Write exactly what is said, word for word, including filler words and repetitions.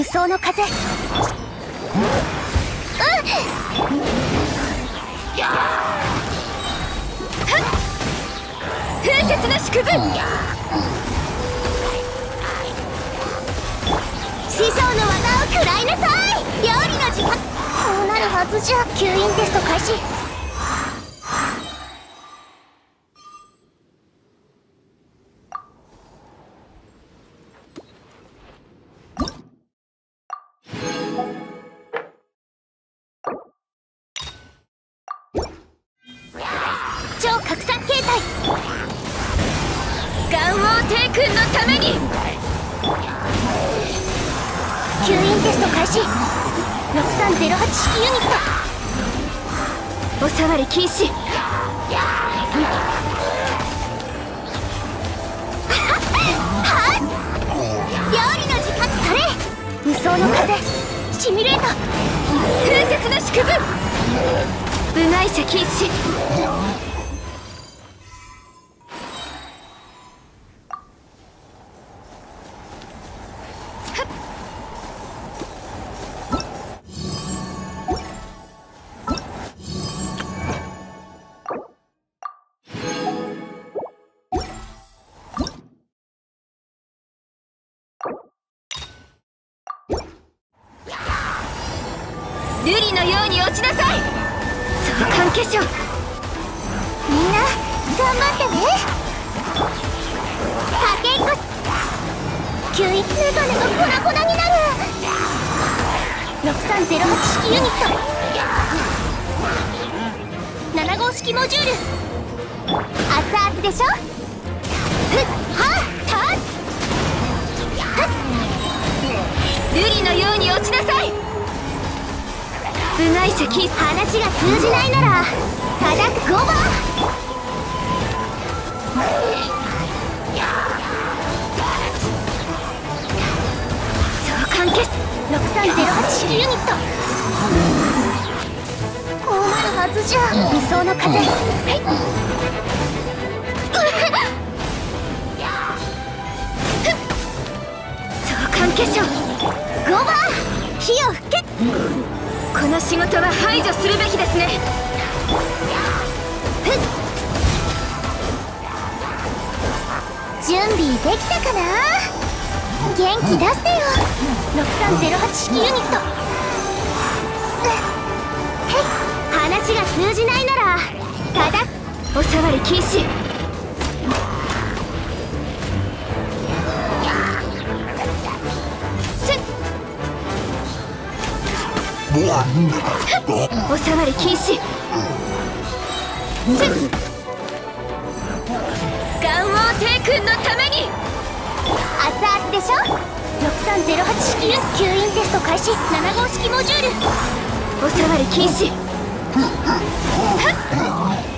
双の風。うん風雪の縮図。師匠の技を食らいなさい。料理の時間。こうなるはずじゃ。吸引テスト開始。超拡散形態。ガンオー帝君のために。吸引テスト開始。ろくさんゼロはち式ユニット。お触り禁止。料理の時間。それ無双の風シミュレート。風雪の縮図。部外者禁止。瑠璃のように落ちなさい。相関化粧。みんな頑張ってね。かけっこ。吸引メガネが粉々になる。ろくさんゼロはち式ユニット。なな号式モジュール。熱々でしょ。ふっはっはっ。瑠璃のように落ちなさい。部外者禁止。話が通じないなら叩く。ごば相関消し。ろくさんゼロはち式ユニット。こうなるはずじゃ。理想の風。相関化粧。ごば火を吹け。この仕事は排除するべきですね。準備できたかな。元気出してよ。ろくさんゼロはち式ユニット。へい話が通じないならただお触り禁止。お触り禁止。ガンオー帝君のために。熱々でしょ。ろくさんゼロはち式吸引テスト開始。なな号式モジュール。お触り禁止。